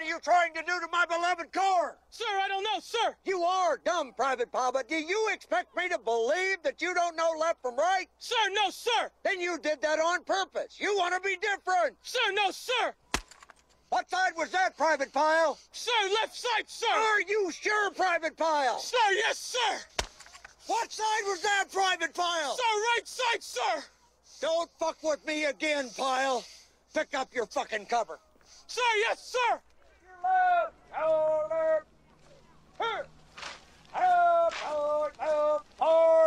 What are you trying to do to my beloved car? Sir, I don't know, sir. You are dumb, Private Pyle, but do you expect me to believe that you don't know left from right? Sir, no, sir. Then you did that on purpose. You want to be different. Sir, no, sir. What side was that, Private Pyle? Sir, left side, sir. Are you sure, Private Pyle? Sir, yes, sir. What side was that, Private Pyle? Sir, right side, sir. Don't fuck with me again, Pyle. Pick up your fucking cover. Sir, yes, sir. Your left, shoulder. Help, help, help, help.